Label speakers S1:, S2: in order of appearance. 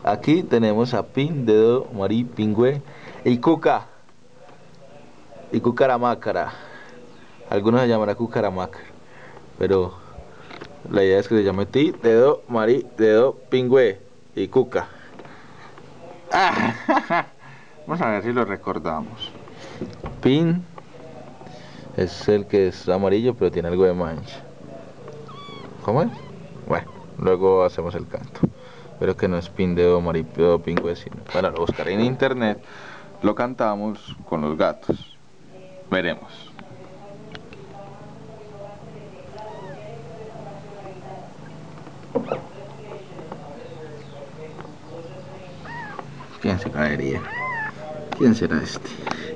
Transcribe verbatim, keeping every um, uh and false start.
S1: Aquí tenemos a Pin, Dedo, Marí, Pingüe y Cuca. Y Cucaramácara. Algunos se llamará Cucaramácara. Pero la idea es que se llame Ti, Dedo, Marí, Dedo, Pingüe y Cuca. Ah, vamos a ver si lo recordamos. Pin es el que es amarillo pero tiene algo de mancha. ¿Cómo es? Bueno, luego hacemos el canto. Pero que no es Pin, Dedo, Marí, Dedo, Pingüe, sino... Bueno, lo buscaré en internet. Lo cantamos con los gatos. Veremos. ¿Quién se caería? ¿Quién será este?